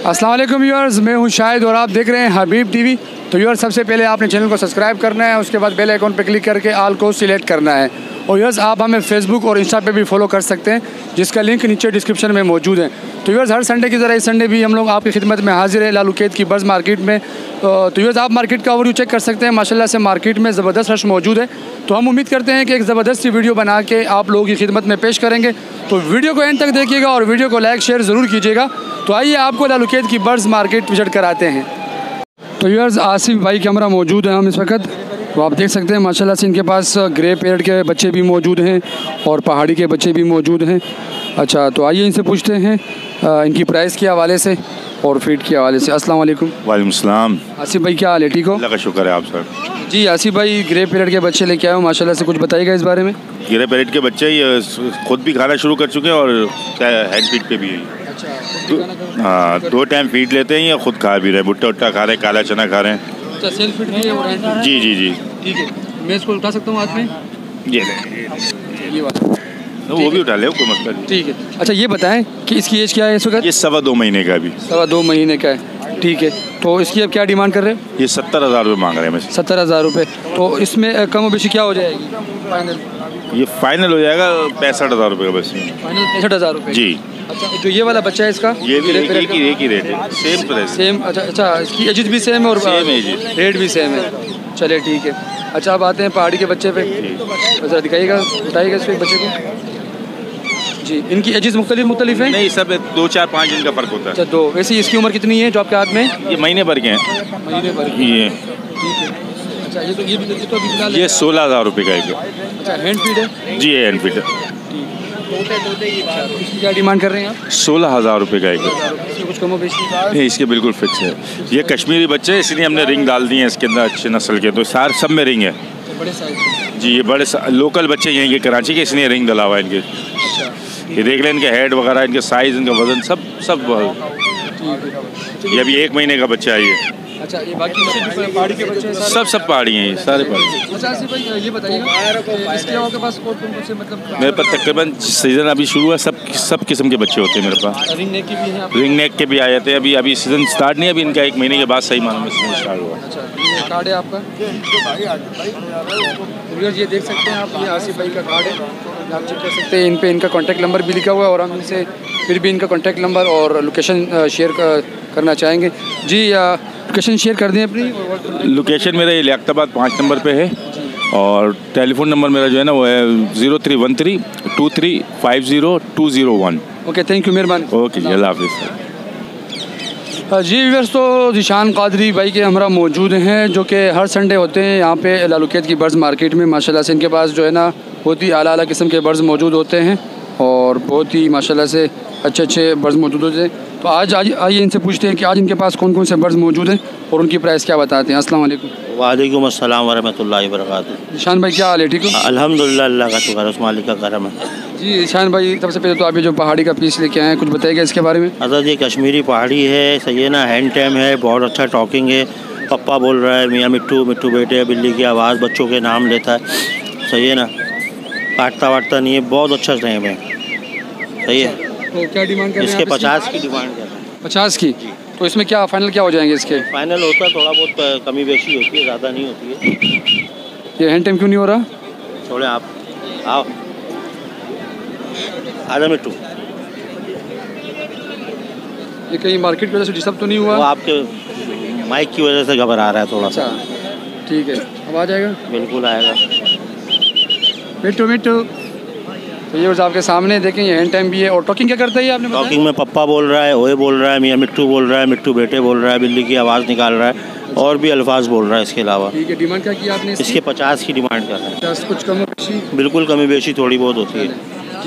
अस्सलाम वालेकुम व्यूअर्स, मैं हूं शाहिद और आप देख रहे हैं हबीब टीवी। तो व्यूअर्स, सबसे पहले आपने चैनल को सब्सक्राइब करना है, उसके बाद बेल आइकॉन पर क्लिक करके ऑल को सिलेक्ट करना है। और व्यूअर्स, आप हमें फेसबुक और इंस्टा पे भी फॉलो कर सकते हैं, जिसका लिंक नीचे डिस्क्रिप्शन में मौजूद है। तो व्यूअर्स, हर संडे की तरह इस संडे भी हम लोग आपकी खिदमत में हाजिर है लालू कैद की बर्ज़ मार्केट में। तो व्यूअर्स, आप मार्केट का ओवरव्यू चेक कर सकते हैं। माशाल्लाह से मार्केट में ज़बरदस्त रश मौजूद है। तो हम उम्मीद करते हैं कि एक ज़बरदस्त सी वीडियो बना के आप लोगों की खिदमत में पेश करेंगे। तो वीडियो को एंड तक देखिएगा और वीडियो को लाइक शेयर ज़रूर कीजिएगा। तो आइए आपको लालू कैद की बर्ज़ मार्केट विजिट कराते हैं। तो व्यूअर्स, आसिफ भाई के हमारा मौजूद है हम इस वक्त। तो आप देख सकते हैं माशाल्लाह से इनके पास ग्रे पैरेट के बच्चे भी मौजूद हैं और पहाड़ी के बच्चे भी मौजूद हैं। अच्छा, तो आइए इनसे पूछते हैं इनकी प्राइस के हवाले से और फीड के हवाले से। अस्सलाम वालेकुम। वालेकुम सलाम। आसिफ भाई, क्या हाल है? ठीक हो? अल्लाह का शुक्र है। आप सर? जी आसिफ भाई, ग्रे पैरेट के बच्चे लेके आए हो माशाल्लाह से, कुछ बताइएगा इस बारे में। ग्रे पैरेट के बच्चे ये खुद भी खाना शुरू कर चुके हैं और हैंड फीड पे भी है। अच्छा, हाँ, 2 टाइम फीड लेते हैं या खुद खा भी रहे हैं। भुट्टा उट्टा खा रहे हैं, काला चना खा रहे हैं। अच्छा, सेल्फ फीड भी है और हैंड फीड? जी जी जी। ठीक है, मैं इसको उठा सकता हूँ हाथ में? ये वाला वो भी उठा ले, कोई मसला नहीं। ठीक है। अच्छा, ये बताएं कि इसकी एज क्या है इस वक्त? ये 2.25 महीने का भी। 2.25 महीने का है। ठीक है, तो इसकी अब क्या डिमांड कर रहे हैं? ये 70,000 रुपये मांग रहे हैं। 70,000 रुपये। तो इसमें कम बेशी क्या हो जाएगी फाइनल? ये फाइनल हो जाएगा 65,000 रुपये का बस। फाइनल 65,000 रुपये जी। अच्छा, जो ये वाला बच्चा है इसका? ये भी एक ही रेट है, सेम प्राइस। सेम? अच्छा, इसकी एज भी सेम है और सेम एज, रेट भी सेम है। चलिए ठीक है। अच्छा, अब आते हैं पहाड़ी के बच्चे पे। अच्छा, दिखाइएगा, उठाइएगा इसको, एक बच्चे को। जी, इनकी एजेस मुख्तलिफ हैं? नहीं, सब 2, 4, 5 दिन का फ़र्क होता है। अच्छा, 2। वैसे इसकी उम्र कितनी है जो आपके हाथ में? ये महीने भर के हैं। महीने भर के? ये ठीक है। अच्छा, ये तो अभी फिलहाल ये 16,000 रुपये का है। अच्छा, हैंड फीड है? जी, हैंड फीड है। इसकी क्या डिमांड कर रहे हैं आप? 16,000 रुपये का एक। इसमें कुछ कमो बेशी? नहीं, इसके बिल्कुल फिक्स है। ये कश्मीरी बच्चे हैं, इसलिए हमने रिंग डाल दिए हैं इसके अंदर, अच्छे नस्ल के। तो सब में रिंग है। बड़े साइज? जी, ये बड़े लोकल बच्चे यहीं के कराची के, इसलिए रिंग डला हुआ है इनके। अच्छा, ये देख लें, इनके हेड वगैरह, इनके साइज़, इनका वज़न सब ये अभी 1 महीने का बच्चा है ये। अच्छा, ये बाकी बच्चे पहाड़ी के बच्चे हैं? सब पहाड़ी हैं, ये सारे पहाड़ी। अच्छा आसिफ भाई, ये बताइएगा इसके अलावा के पास कौन से मतलब? मेरे पास तकरीबन सीज़न अभी शुरू है, सब किस्म के बच्चे होते हैं मेरे पास। रिंग नेक के भी हैं? रिंग नेक के भी आ जाते हैं। अभी सीज़न स्टार्ट नहीं है, अभी इनका 1 महीने के बाद सही मानों में सीज़न स्टार्ट हुआ। अच्छा, ये कार्ड है आपका? ये देख सकते हैं आप, ये आसिफ भाई का कार्ड है, आप चेक कर सकते हैं। इन पे इनका कॉन्टैक्ट नंबर भी लिखा हुआ है और हम इनसे फिर भी इनका कॉन्टैक्ट नंबर और लोकेशन शेयर करना चाहेंगे। जी, लोकेशन शेयर कर दें अपनी। लोकेशन मेरा ये लियाकताबाद 5 नंबर पे है और टेलीफोन नंबर मेरा जो है ना वो है 0313 2350 201। ओके, थैंक यू, मेहरबानी। ओके जी, अल्लाह हाफिज़। जी व्यूअर्स, तो ज़ीशान कादरी भाई के हमारा मौजूद हैं, जो कि हर संडे होते हैं यहाँ पे लालू कैद की बर्ज़ मार्केट में। माशाल्लाह से इनके पास जो है ना बहुत ही आला किस्म के बर्ज़ मौजूद होते हैं और बहुत ही माशाल्लाह से अच्छे बर्ज़ मौजूद होते हैं। तो आज आइए इनसे पूछते हैं कि आज इनके पास कौन कौन से बर्ज़ मौजूद हैं और उनकी प्राइस क्या बताते हैं। अस्सलाम वालेकुम। वालेकुम अस्सलाम वरहमतुल्लाहि वबरकातुहू। ईशान भाई, क्या हाल है? ठीक हो? अल्हम्दुलिल्लाह, अल्लाह का शुक्र है, उस मालिक का करम है। जी ईशान भाई, सबसे पहले तो आप ये जो पहाड़ी का पीस लेके आए हैं, कुछ बताइएगा इसके बारे में। अगर ये कश्मीरी पहाड़ी है, सही है ना, हैंड टैम है, बहुत अच्छा टॉकिंग है, पप्पा बोल रहा है, मियाँ मिट्टू, मिट्टू बेटे, बिल्ली की आवाज़, बच्चों के नाम लेता है, सही है ना, काटता वाटता नहीं है, बहुत अच्छा टैम है, सही है। तो क्या डिमांड कर रहे हैं इसके आप? 50 की डिमांड कर रहे हैं। 50 की? तो इसमें क्या फाइनल क्या हो जाएंगे इसके? फाइनल होता है, थोड़ा बहुत कमी बेशी होती है, ज़्यादा नहीं होती है। ये हैंड टाइम क्यों नहीं हो रहा? छोड़े आप, आओ आजा मिट्टू। ये कहीं मार्केट की वजह से डिस्टर्ब तो नहीं हुआ? वो आपके माइक की वजह से घबरा रहा है थोड़ा सा। ठीक है, अब आ जाएगा? बिल्कुल आएगा। मिट्टू। तो ये आपके सामने देखें, ये हैंड टाइम भी है और टॉकिंग क्या करता है ये आपने बताया? टॉकिंग में पप्पा बोल रहा है, ओए बोल रहा है, मियाँ मिट्टू बोल रहा है, मिट्टू बेटे बोल रहा है, बिल्ली की आवाज़ निकाल रहा है और भी अल्फाज बोल रहा है इसके अलावा। ठीक है, डिमांड क्या की आपने इसके 50 की डिमांड कर रहा है। 50? कुछ कम बेशी? बिल्कुल कमी बेशी थोड़ी बहुत होती है।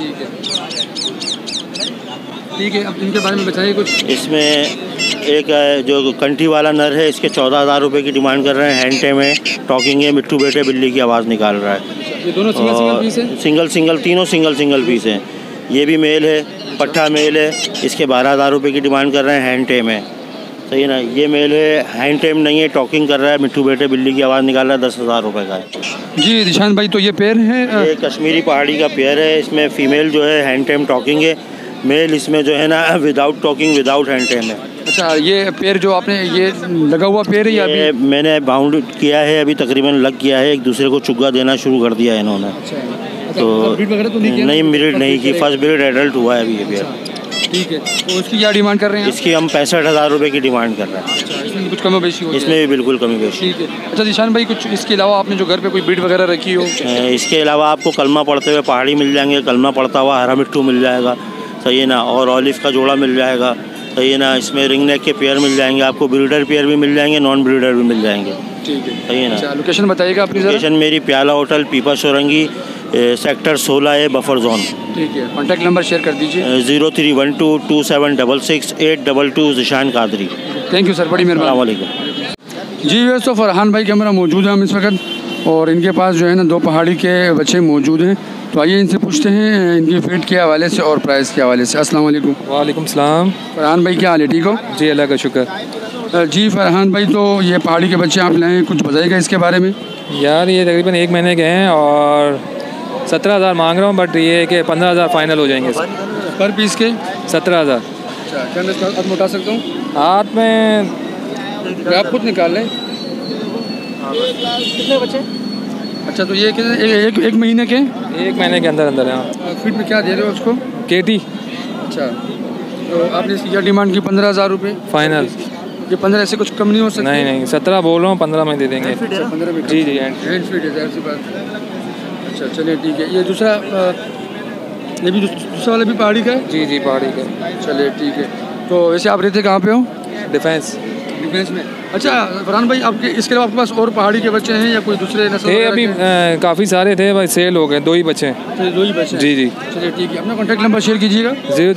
ठीक है, अब इनके बारे में बताइए कुछ। इसमें एक जो कंठी वाला नर है, इसके 14,000 रुपये की डिमांड कर रहे हैं। हैंड टाइम है, टॉकिंग है, मिट्टू बेटे बिल्ली की आवाज़ निकाल रहा है। ये दोनों सिंगल पीस है? सिंगल तीनों सिंगल पीस हैं। ये भी मेल है, पट्ठा मेल है, इसके 12,000 रुपये की डिमांड कर रहे हैं। हैंड टाइम है, सही है ना। ये मेल है, हैंड टाइम नहीं है, टॉकिंग कर रहा है, मिट्टू बेटे बिल्ली की आवाज़ निकाल रहा है, 10,000 रुपये का है। जी ईशान भाई, तो ये पेयर है? ये कश्मीरी पहाड़ी का पेयर है। इसमें फ़ीमेल जो है हैंड टाइम टॉकिंग है, मेल इसमें जो है ना without talking without hand tame है। अच्छा, ये पेयर जो आपने ये लगा हुआ पेयर है या ये अभी? मैंने बाउंड किया है, अभी तकरीबन लग गया है, एक दूसरे को चुग्गा देना शुरू कर दिया है इन्होंने। अच्छा, तो ब्रीड वगैरह तो नहीं किया? नहीं, ब्रीड नहीं की, फर्स्ट ब्रीड एडल्ट हुआ है अभी ये पेयर। ठीक है, तो उसकी क्या डिमांड कर रहे हैं? इसकी हम 65,000 रुपये की डिमांड कर रहे हैं। अच्छा, इसमें कुछ कमी बेशी हो? इसमें भी बिल्कुल कमी बेशी। ठीक है। अच्छा जीशान भाई, कुछ इसके अलावा आपने जो घर पे कोई ब्रीड वगैरह रखी हो? इसके अलावा आपको कलमा पढ़ते हुए पहाड़ी मिल जाएंगे, कलमा पढ़ता हुआ हरा मिट्टू मिल जाएगा, सही है ना, और ऑलिव का जोड़ा मिल जाएगा, सही है ना। इसमें रिंग नेक के पेयर मिल जाएंगे आपको, ब्रीडर पेयर भी मिल जाएंगे, नॉन ब्रीडर भी मिल जाएंगे। ठीक है, सही है ना। अच्छा, लोकेशन बताइएगा अपनी ज़रा। लोकेशन मेरी प्याला होटल, पीपा सोरंगी, सेक्टर 16 है, बफर जोन। ठीक है, कॉन्टैक्ट नंबर शेयर कर दीजिए। 0312276682 ज़िशान कादरी। थैंक यू सर, बड़ी मेहरबानी। अस्सलाम वालेकुम। जी वैसे तो फरहान भाई के हमारा मौजूद है हम इस वक्त, और इनके पास जो है ना 2 पहाड़ी के बच्चे मौजूद हैं। तो आइए इनसे पूछते हैं इनकी फीड के हवाले से और प्राइस के हवाले से। अस्सलाम वालेकुम। वालेकुम सलाम। फरहान भाई क्या हाल है, ठीक हो? जी अल्लाह का शुक्र। जी फरहान भाई, तो ये पहाड़ी के बच्चे आप लाए हैं, कुछ बताइएगा इसके बारे में। यार ये तकरीबन 1 महीने के हैं और 17,000 मांग रहा हूँ, बट ये है कि 15,000 फाइनल हो जाएंगे पर पीस के 17,000। अच्छा, क्या मैं इसका हाथ में उठा सकता हूँ? हाथ में आप खुद निकाल लें। कितने बच्चे? अच्छा, तो ये कितने एक महीने के? 1 महीने के अंदर अंदर है। फीड में क्या दे रहे हो उसको? केटी अच्छा, तो आपने इसकी क्या डिमांड की? 15,000 रुपये फाइनल। ये 15 ऐसे कुछ कम नहीं हो सकता? नहीं 17 बोल रहा हूँ, 15 में दे देंगे। 15 में? जी हैंड फीड है, ज़ाहिर सी बात। अच्छा चलिए ठीक है। ये दूसरा ये भी दूसरा वाला भी पहाड़ी का है? जी पहाड़ी का। चलिए ठीक है। तो वैसे आप रहते कहाँ पे हो? डिफेंस में। अच्छा फरहान भाई, आपके इसके अलावा आपके पास और पहाड़ी के बच्चे हैं या कोई दूसरे नस्ल थे? वगैरह अभी के? काफ़ी सारे थे भाई, सेल हो गए, 2 ही बच्चे हैं। तो 2 ही बच्चे हैं? जी। चलिए ठीक है, अपना कॉन्टैक्ट नंबर शेयर कीजिएगा।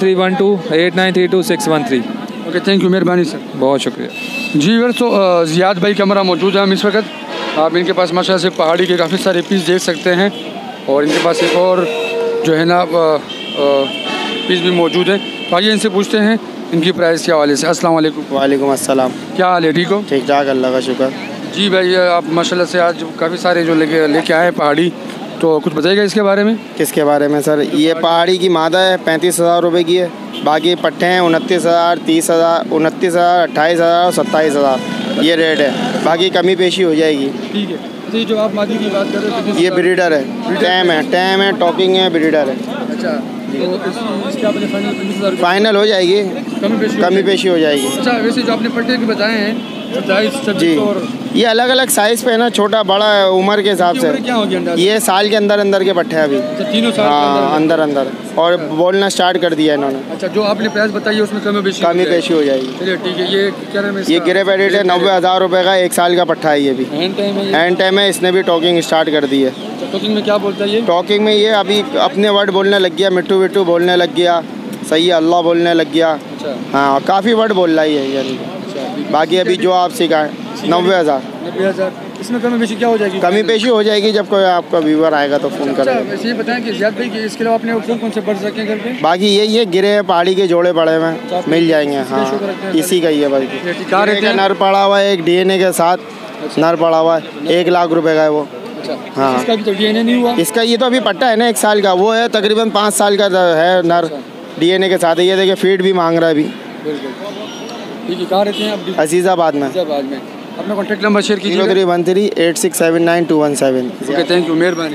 03128932 ओके, थैंक यू, मेहरबानी सर, बहुत शुक्रिया। जी वर तो ज़ियाद भाई कैमरा मौजूद है हम इस वक्त। आप इनके पास माशाल्लाह से पहाड़ी के काफ़ी सारे पीस देख सकते हैं, और इनके पास एक और जो है ना पीस भी मौजूद है। तो आइए इनसे पूछते हैं इनकी प्राइस के हवाले से। अस्सलाम वालेकुम। वालेकुम अस्सलाम। क्या हाल है, ठीक हो? ठीक ठाक, अल्लाह का शुक्र। जी भाई, आप माशाल्लाह से आज काफ़ी सारे जो लेके आए हैं पहाड़ी, तो कुछ बताइएगा इसके बारे में। किसके बारे में सर? ये पहाड़ी की मादा है, 35,000 रुपये की है। बाकी पट्टे हैं 29,000, 30,000, 29,000, 28,000 और 27,000, ये रेट है। बाकी कमी पेशी हो जाएगी। ठीक है। तो ये जो आप मादी की बात कर रहे हो, ये ब्रीडर है, टैम है, टॉकिंग है, ब्रीडर है। अच्छा, तो इसके आपने फाइनल 25,000 फाइनल हो जाएगी, कमी पेशी हो जाएगी। अच्छा, वैसे जो आपने पट्टे के बताए हैं 27, 26 जी, और ये अलग अलग साइज़ पे है ना, छोटा बड़ा है, उम्र के हिसाब से। क्या हो गया अंदाज़? ये साल के अंदर के पट्टे हैं अभी। अच्छा, तीनों साल के हाँ, अंदर और बोलना स्टार्ट कर दिया इन्होंने। अच्छा, जो आपने प्राइस बताई है उसमें कमी पेशी हो जाएगी। चलिए ठीक है। ये क्या नाम है? ये गिरे पैडेट है, 90,000 रुपये का, 1 साल का पट्टा है ये भी। हैंड टाइम है? हैंड टाइम है, इसने भी टॉकिंग स्टार्ट कर दी है। टॉकिंग में क्या बोलता है ये? टॉकिंग में ये अभी अपने वर्ड बोलने लग गया, मिट्टू मिट्टू बोलने लग गया, सही है, अल्लाह बोलने लग गया। अच्छा, हाँ, काफ़ी वर्ड बोल रहा है यानी। बाकी अभी जो आप सिखाएं 90,000। 90,000। इसमें कमी पेशी क्या हो जाएगी? कमी पेशी हो जाएगी जब कोई आपका व्यूवर आएगा तो फ़ोन अच्छा, करेगा। वैसे ये बताएं कि ज़ियाद भाई कि इसके अलावा आपने कौन से बर्ड्स रखे हैं घर पे? बाकी यही है, गिरे हैं पहाड़ी के जोड़े पड़े हुए हैं, मिल जाएंगे। हाँ, इसी का ही है। बाकी कहाँ रहते हैं? नर पड़ा हुआ है, एक DNA के साथ नर पड़ा हुआ है, 1 लाख रुपए का है वो। अच्छा, हाँ, इसका भी तो DNA नहीं हुआ? इसका ये तो अभी पट्टा है ना, 1 साल का, वो है तकरीबन 5 साल का है नर, DNA के साथ है। ये देखिए फीड भी मांग रहा है अभी। बिल्कुल ठीक है। कहाँ रहते हैं आप? अजीज़ाबाद में। अजीज़ाबाद में। अपना कॉन्टैक्ट नंबर शेयर कीजिए। 03138679 ओके, थैंक यू, मेहरबानी।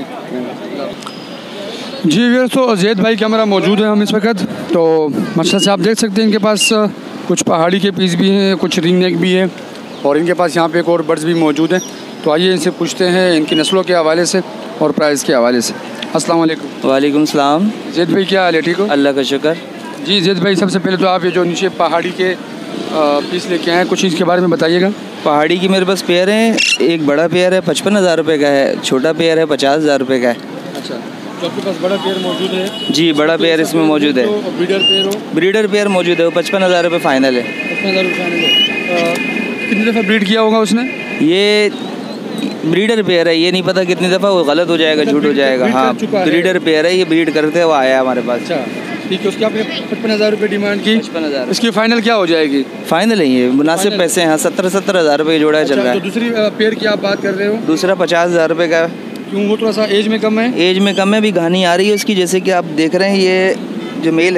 जी व्यूअर्स, तो ज़ैद भाई कैमरा मौजूद है हम इस वक्त। तो माशाल्लाह से आप देख सकते हैं इनके पास कुछ पहाड़ी के पीस भी हैं, कुछ रिंग नेक भी है, और इनके पास यहाँ पे एक और बर्ड्स भी मौजूद हैं। तो आइए इनसे पूछते हैं इनकी नस्लों के हवाले से और प्राइस के हवाले से। अस्सलाम वालेकुम। वालेकुम सलाम। ज़ैद भाई क्या हाल है, ठीक हो? अल्लाह का शुक्र। जी ज़ैद भाई, सबसे पहले तो आप ये जो नीचे पहाड़ी के पीस लेके आए हैं, कुछ इसके बारे में बताइएगा। पहाड़ी की मेरे पास पेयर हैं, एक बड़ा पेयर है 55,000 रुपये का है, छोटा पेयर है 50,000 रुपये का है। अच्छा, तो आपके पास बड़ा पेयर मौजूद है? जी, बड़ा पेयर इसमें मौजूद है। तो ब्रीडर पेयर हो? ब्रीडर पेयर मौजूद है, वो 55,000 रुपये फ़ाइनल है। 55,000 रुपये फाइनल है। कितनी दफ़ा ब्रीड किया होगा उसने? ये ब्रीडर पेयर है, ये नहीं पता कितनी दफ़ा वो गलत हो जाएगा, झूठ हो जाएगा। हाँ, ब्रीडर पेयर है, ये ब्रीड करते हुआ आया हमारे पास। अच्छा ठीक है। उसकी आपने 55,000 रुपये डिमांड की? 55,000। इसकी फाइनल क्या हो जाएगी? फाइनल है ये, मुनासिब पैसे हैं। हाँ, 17,000 रुपये जोड़ा चल रहा तो है। दूसरी पेयर की आप बात कर रहे हो? दूसरा 50,000 रुपये का। क्यों, वो थोड़ा सा एज में कम है? एज में कम है, भी घानी आ रही है उसकी, जैसे कि आप देख रहे हैं। ये जो मेल है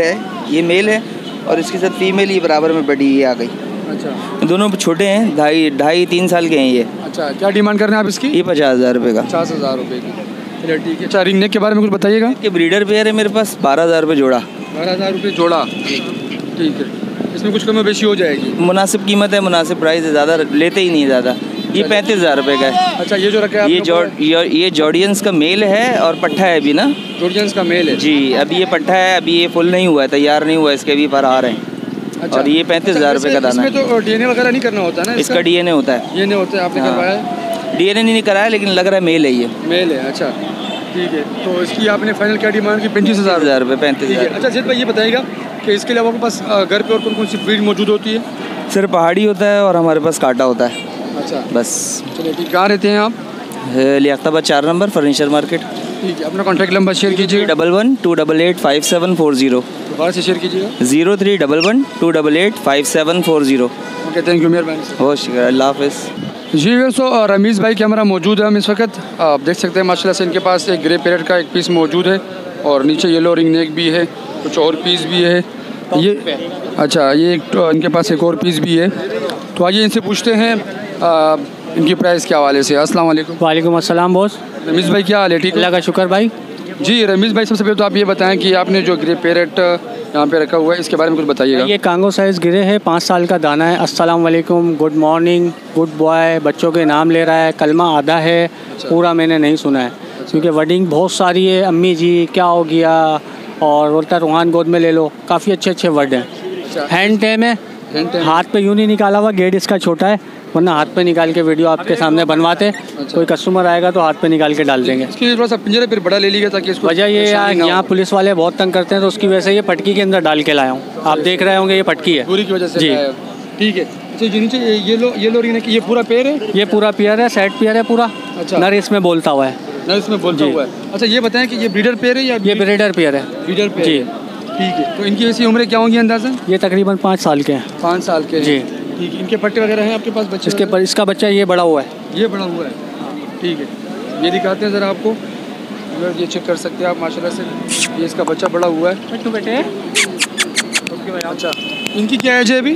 ये मेल है और इसके साथ फीमेल ही बराबर में बड़ी ये आ गई। अच्छा, दोनों छोटे हैं, ढाई 3 साल के हैं ये। अच्छा, क्या डिमांड कर रहे हैं आप इसकी? ये 50,000 रुपये का। 50,000 रुपये की। चलिए ठीक है। अच्छा, रिंग नेक के बारे में कुछ बताइएगा। ये ब्रीडर पेयर है मेरे पास, 12,000 रुपये जोड़ा। 12,000 रुपये जोड़ा, ठीक है। इसमें कुछ कमी बेशी हो जाएगी? मुनासिब कीमत है, मुनासिब प्राइस है, ज़्यादा लेते ही नहीं ज़्यादा। ये 35,000 रुपये का है। अच्छा, ये जो रखा है ये जॉर्डियंस का मेल है और पट्ठा है अभी ना। जॉर्डियंस का मेल है जी, अभी ये पट्ठा है, अभी ये फुल नहीं हुआ है, तैयार नहीं हुआ, इसके भी पर आ रहे हैं। अच्छा, और ये 35,000 रुपये का दाना है। इसमें तो डीएनए वगैरह नहीं करना होता ना? इसका डीएनए होता है। डीएनए होता है, आपने करवाया? डीएनए नहीं कराया, लेकिन लग रहा है मेल है ये। मेल है, अच्छा ठीक है। तो इसकी आपने फाइनल क्या डिमांड की? 35,000 रुपये। 35,000। अच्छा जिद भाई, ये बताइएगा कि इसके अलावा आपके पास घर पे और कौन कौन सी ब्रीड मौजूद होती है? सिर्फ पहाड़ी होता है और हमारे पास काटा होता है। अच्छा, बस। चलिए ठीक। कहाँ रहते हैं आप? Liaquatabad 4 number, furniture market. ठीक है, अपना कॉन्टैक्ट नंबर शेयर कीजिए। 11-288-5740। दोबारा से शेयर कीजिएगा। 0311-288-5740। ओके, थैंक यू, मेहरबानी सर। बहुत शुक्रिया, अल्लाह हाफ़िज़। जी सो रमीज़ भाई के हमारा मौजूद है हम इस वक्त। आप देख सकते हैं माशाल्लाह से इनके पास एक ग्रे पैरेट का एक पीस मौजूद है और नीचे येलो रिंग नेक भी है, कुछ और पीस भी है ये। अच्छा, ये एक इनके पास एक और पीस भी है। तो आइए इनसे पूछते हैं इनकी प्राइस के हवाले से। अस्सलाम वालेकुम। वालेकुम अस्सलाम बॉस। रमीज़ भाई क्या हाल है? ठीक है, अल्लाह का शुक्र भाई। जी रमीज़ भाई, सबसे पहले तो आप ये बताएं कि आपने जो ग्रे पैरेट यहाँ पे रखा हुआ है इसके बारे में कुछ बताइएगा। ये कांगो साइज़ गिरे है, 5 साल का दाना है। अस्सलाम वालेकुम, गुड मॉर्निंग, गुड बॉय, बच्चों के नाम ले रहा है, कलमा आधा है। पूरा मैंने नहीं सुना है क्योंकि वर्डिंग बहुत सारी है, अम्मी जी क्या हो गया, और बोलता रूहान गोद में ले लो, काफ़ी अच्छे अच्छे वर्ड हैं। हैंड टेम है, हाथ पे यूँ नहीं निकाला हुआ, गेट इसका छोटा है, वरना हाथ पे निकाल के वीडियो आपके सामने बनवाते। कोई कस्टमर आएगा तो हाथ पे निकाल के डाल देंगे। इसके लिए थोड़ा सा पिंजरा फिर बड़ा ले लीजिए ताकि इसको वजह ये यहाँ पुलिस वाले बहुत तंग करते हैं, तो उसकी वजह से ये पटकी के अंदर डाल के लाया हूँ। आप देख रहे होंगे ये पटकी है, पूरी की वजह से। जी ठीक है। अच्छा, ये नीचे येलो रिंग की ये पूरा पेयर है? ये पूरा पेयर है, सेट पेयर है पूरा। अच्छा, नर इसमें बोलता हुआ है। नर इसमें बोलता हुआ है। अच्छा, ये बताएं कि ये ब्रीडर पेयर है या? ये ब्रीडर पेयर है। ब्रीडर पेयर जी। ठीक है। तो इनकी ऐसी उम्रें क्या होंगी अंदाज़ा? ये तकरीबन 5 साल के हैं। 5 साल के? जी। ठीक है। इनके पट्टे वगैरह हैं आपके पास? बच्चे इसका बच्चा ये बड़ा हुआ है। ये बड़ा हुआ है, ठीक है। ये दिखाते हैं ज़रा आपको, ये चेक कर सकते हैं आप माशाल्लाह से। ये इसका बच्चा बड़ा हुआ है। बेटे अच्छा, इनकी क्या एज है अभी?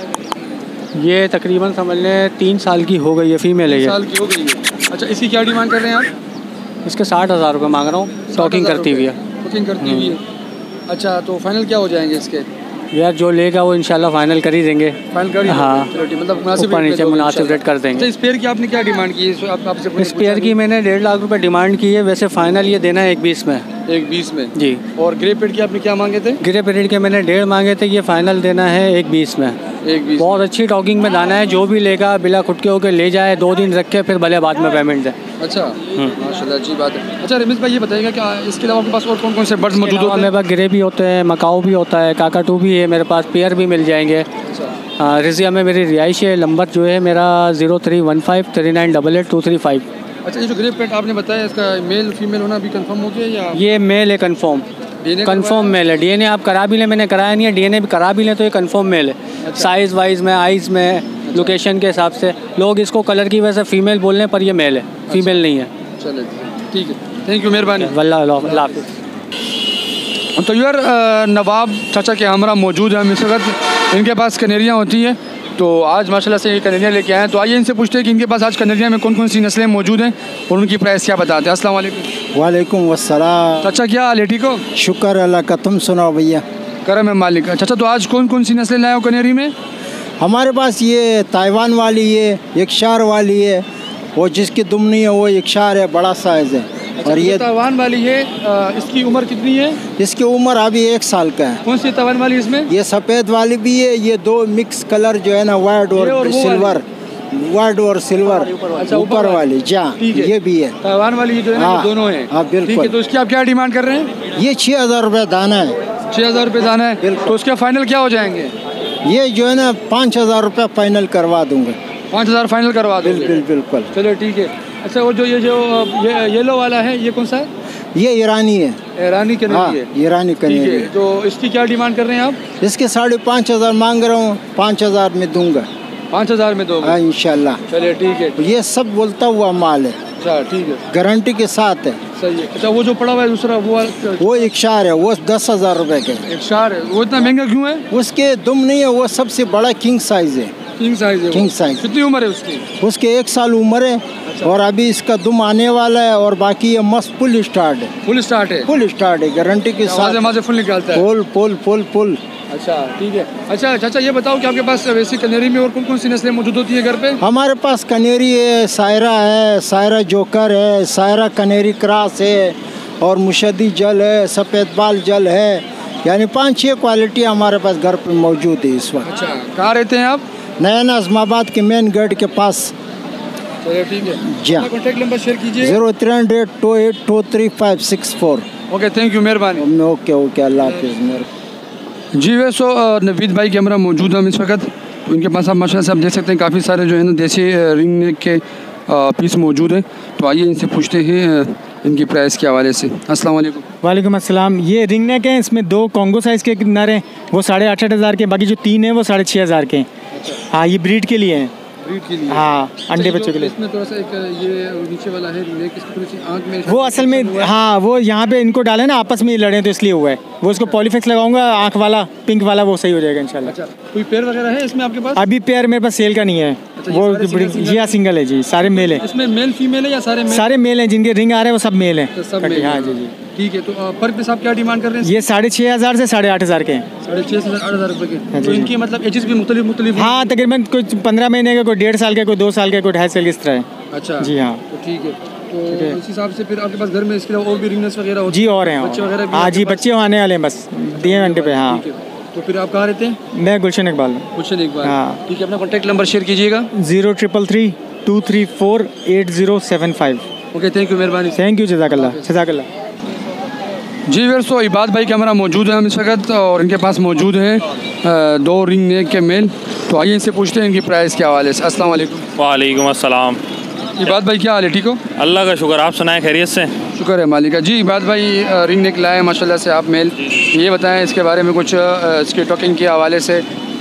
ये तकरीबन समझ लें 3 साल की हो गई है, फीमेल है ये। 3 साल की हो गई है। अच्छा, इसकी क्या डिमांड कर रहे हैं आप? इसके 60,000 रुपये मांग रहा हूँ, टॉकिंग करती हुई है। टॉकिंग करती हुई है। अच्छा, तो फाइनल क्या हो जाएंगे इसके? यार जो लेगा वो इंशाल्लाह फाइनल कर ही देंगे। फाइनल कर ही देंगे? हाँ, मतलब मुनासिब ऊपर नीचे मुनासिब रेट कर देंगे। अच्छा, इस पेयर की आपने क्या डिमांड की है? आपसे इस पेयर की मैंने 1.5 लाख रुपए डिमांड की है, वैसे फाइनल ये देना है 1.20 में। 1.20 में? जी। और ग्रे पेड की आपने क्या मांगे थे? ग्रे पेड के मैंने 1.5 मांगे थे, ये फाइनल देना है 1.20 में। 1.20। बहुत अच्छी टॉकिंग में दाना है, जो भी लेगा बिला खुटके होकर ले जाए, 2 दिन रखे फिर भले बाद में पेमेंट दे। अच्छा, माशाल्लाह, अच्छी बात है। अच्छा रमीज़ भाई, ये बताइएगा कि इसके अलावा आपके पास और कौन कौन से बर्ड्स मौजूद होते हैं? मेरे पास ग्रे भी होते हैं, मकाऊ भी होता है, काकाटू भी है मेरे पास, पेयर भी मिल जाएंगे। अच्छा, रिजिया में मेरी रिहाइश है। नंबर जो है मेरा 031539882335। अच्छा, ये जो ग्रे पेट आपने बताया इसका मेल फीमेल होना अभी कंफर्म हो गया या? ये मेल है, कंफर्म मेल है। डीएनए आप करा भी लें, मैंने कराया नहीं है, डीएनए भी करा भी लें तो ये कंफर्म मेल है। अच्छा। साइज़ वाइज में, आइज़ में, लोकेशन के हिसाब से लोग इसको कलर की वजह से फीमेल बोल रहे हैं, पर ये मेल है, फीमेल नहीं है। चलिए ठीक है, थैंक यू, मेहरबानी। अल्लाह हाफ़िज़। तो यार नवाब चाचा के हमरा मौजूद हैं हम इस वक्त। इनके पास कनेरियाँ होती हैं, तो आज माशाल्लाह से ये कनेरियाँ लेके आए हैं। तो आइए इनसे पूछते हैं कि इनके पास आज कनेरियाँ में कौन कौन सी नस्लें मौजूद हैं और उनकी प्राइस क्या बताते हैं। अस्सलाम वालेकुम। वालेकुम अस्सलाम। चाचा क्या हाल है? ठीक हो? शुक्र अल्लाह का, तुम सुनाओ भैया। करम है मालिक। चाचा, तो आज कौन कौन सी नस्लें लाए हो कनेरी में? हमारे पास ये ताइवान वाली है, इक्शार वाली है, वो जिसकी दुम नहीं है वो इक्शार है, बड़ा साइज़ है। अच्छा, और ये ताइवान वाली है, इसकी उम्र कितनी है? इसकी उम्र अभी 1 साल का है। कौन सी ताइवान वाली इसमें? ये सफ़ेद वाली भी है, ये 2 मिक्स कलर जो है ना, वाइट और सिल्वर, वाइट और सिल्वर। अच्छा, ऊपर वाली जा, ये भी है। ताइवान वाली जो है ना, दोनों हैं। हाँ बिल्कुल। ठीक है, तो इसकी आप क्या डिमांड कर रहे हैं? ये 6,000 रुपये दाना है। 6,000 रुपये दाना है, तो उसके फाइनल क्या हो जाएंगे? ये जो है ना 5,000 रुपये फाइनल करवा दूंगा। 5,000 फाइनल करवा दोगे? बिल्कुल। चलो ठीक है। अच्छा, वो जो ये येलो वाला है, ये कौन सा है? ये ईरानी है। ईरानी कनेरी है? ईरानी कनेरी है। तो इसकी क्या डिमांड कर रहे हैं आप? इसके 5,500 मांग रहा हूँ, 5,000 में दूंगा। 5,000 में दोगे? हाँ इंशाल्लाह। चलिए ठीक है। ये सब बोलता हुआ माल है। अच्छा ठीक है, गारंटी के साथ है। सही है। अच्छा, वो जो पड़ा हुआ है दूसरा वो एक शार है, वो 10,000 रुपए के। एक शार है, वो इतना महंगा क्यों है? उसके दुम नहीं है, वो सबसे बड़ा किंग साइज है। किंग साइज है? King size. कितनी उम्र है उसकी? उसके 1 साल उम्र है। अच्छा। और अभी इसका दुम आने वाला है, और बाकी ये मस्त फुल स्टार्ट है। फुल स्टार्ट है? फुल स्टार्ट है, गारंटी के साथ। आवाज़ फुल निकालता है? Full full full full. अच्छा, ठीक है। अच्छा चाचा, ये बताओ कि आपके पास वैसी कनेरी में और कौन कौन सी नस्लें मौजूद होती है घर पे? हमारे पास कनेरी है, सायरा जोकर है, सायरा कनेरी क्रॉस है, और मुशद्दी जल है, सफ़ेद बाल जल है, यानी 5-6 क्वालिटी हमारे पास घर पे मौजूद है इस वक्त। अच्छा, कहाँ रहते हैं आप? नया आज़माबाद के मेन गेट के पास। चलिए ठीक है जी। कॉन्टैक्ट नंबर शेयर कीजिए। 0328282564। ओके, थैंक यू, मेहरबानी। ओके ओके, अल्लाह हाफिज़। जी वैसो नवीद भाई के हमारा मौजूद है हम इस वक्त। तो इनके पास आप माशाल्लाह से आप देख सकते हैं काफ़ी सारे जो है ना देसी रिंग नेक के पीस मौजूद हैं। तो आइए इनसे पूछते हैं इनकी प्राइस के हवाले से। अस्सलाम वालेकुम। वालेकुम अस्सलाम। ये रिंग नेक हैं, इसमें 2 कॉन्गो साइज़ के नर हैं, वो 8,500 के, बाकी जो 3 हैं वो 6,500 के हैं। हाँ, ये ब्रीड के लिए हैं। ब्रीड के लिए? हाँ, अंडे बच्चों के लिए। इसमें थोड़ा सा एक ये नीचे वाला है नेक, इसकी थोड़ी सी आँख में वो असल में, हाँ, वो यहाँ पे इनको डाले ना, आपस में ही लड़े तो इसलिए हुआ है। वो इसको पॉलीफिक्स लगाऊंगा, आँख वाला पिंक वाला, वो सही हो जाएगा इंशाल्लाह। अच्छा, कोई पेयर वगैरह है इसमें आपके पास? अभी पेयर मेरे पास सेल का नहीं है। अच्छा, वो जी हाँ, सिंगल है जी, सारे मेल हैं। इसमें मेल फीमेल है या सारे मेल? सारे मेल हैं, जिनके रिंग आ रहे हैं वो सब मेल हैं। सब मेल? हाँ जी जी, ठीक है। तो पर पीस आप क्या डिमांड कर रहे हैं? ये 6,500 से 8,500 के हैं। 6,500 से 8,000 रुपये के। तो इनकी मतलब एजेस भी मुख्तलिफ? हाँ, तकरीबन कोई 15 महीने का, कोई 1.5 साल का, कोई 2 साल का, कोई 2.5 साल, इस तरह है। अच्छा जी हाँ, तो ठीक है। तो इस हिसाब से फिर आपके पास घर में इसके अलावा और भी रिंगनेस वगैरह होती जी? और हैं बच्चे वगैरह? हाँ जी, बच्चे आने वाले हैं, बस दिए घंटे पे। हाँ, तो फिर आप कहाँ रहते हैं? मैं गुलशन इकबाल। गुलशन इकबाल, हाँ ठीक है। अपना कॉन्टैक्ट नंबर शेयर कीजिएगा। 0333234875। ओके, थैंक यू, मेहरबानी। थैंक यू, जज़ाकल्लाह जज़ाकल्लाह। जी वैसे इबाद भाई कैमरा मौजूद है हम इस वक्त, और इनके पास मौजूद हैं 2 रिंग नेक के मेल। तो आइए इनसे पूछते हैं इनकी प्राइस के हवाले से। अस्सलाम वालेकुम। वालेकुम अस्सलाम। इबाद भाई क्या हाल है? ठीक हो? अल्लाह का शुक्र, आप सुनाएं, खैरियत से? शुक्र है मालिका। जी इबाद भाई रिंग नेक लाए माशाल्लाह से आप मेल, ये बताएं इसके बारे में कुछ, इसके टॉकिंग के हवाले से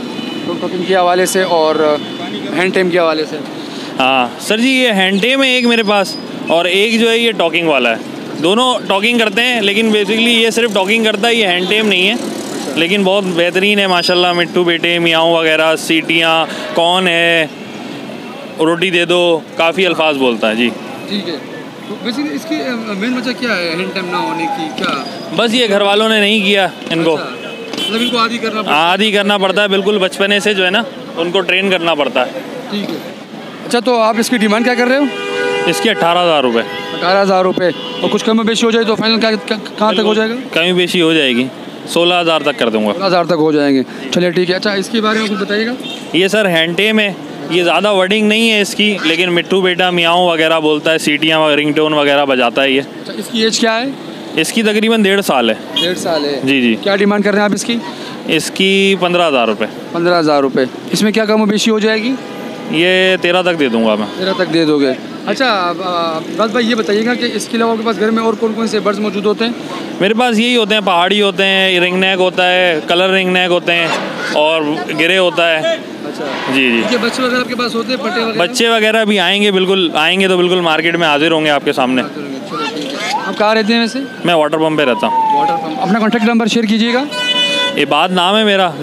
और हैंड टेम के हवाले से। हाँ सर जी, ये हैंड टेम है एक मेरे पास, और एक जो है ये टॉकिंग वाला है। दोनों टॉकिंग करते हैं, लेकिन बेसिकली ये सिर्फ टॉकिंग करता है, ये हैंड टेम नहीं है, लेकिन बहुत बेहतरीन है माशाल्लाह। मिट्टू बेटे, मियाऊँ वगैरह, सीटियाँ, कौन है, रोटी दे दो, काफ़ी अल्फाज बोलता है जी। ठीक है। तो बेसिकली इसकी मेन वजह क्या है हैंड टाइम ना होने की? क्या बस ये घर वालों ने नहीं किया इनको। मतलब इनको आदी करना पड़ता है, बिल्कुल बचपने से जो है ना, उनको ट्रेन करना पड़ता है। ठीक है। अच्छा, तो आप इसकी डिमांड क्या कर रहे हो? इसके 18,000 रुपये। 18,000 रुपये। और कुछ कम बेशी हो जाए तो फाइनल कहाँ तक हो जाएगा? कमी बेशी हो जाएगी, 16,000 तक कर दूँगा। 16,000 तक हो जाएंगे। चलिए ठीक है। अच्छा, इसके बारे में कुछ बताइएगा। ये सर हैंड टेम है, ये ज़्यादा वर्डिंग नहीं है इसकी, लेकिन मिट्टू बेटा, मियाऊँ वगैरह बोलता है, सीटियाँ, रिंगटोन वगैरह बजाता है ये। अच्छा, इसकी एज क्या है? इसकी तकरीबन 1.5 साल है। 1.5 साल है? जी जी। क्या डिमांड कर रहे हैं आप इसकी? इसकी 15,000 रुपये। 15,000 रुपये। इसमें क्या कम बेशी हो जाएगी? ये 13 तक दे दूँगा मैं। 13 तक दे दोगे? अच्छा बस भाई ये बताइएगा कि इसके अलावा आपके पास घर में और कौन कौन से बर्ड्स मौजूद होते हैं? मेरे पास यही होते हैं, पहाड़ी होते हैं, रिंग नेक होता है, कलर रिंग नेक होते हैं, और गिरे होता है। अच्छा जी जी। ये बच्चे वगैरह आपके पास होते हैं? पट्टे वगैरह? बच्चे वगैरह भी आएंगे, बिल्कुल आएंगे तो बिल्कुल मार्केट में हाजिर होंगे आपके सामने। आप कहाँ रहते हैं वैसे? मैं वाटर पम्प पे रहता हूँ। Water pump. अपना कॉन्टैक्ट नंबर शेयर कीजिएगा। इबाद नाम है मेरा,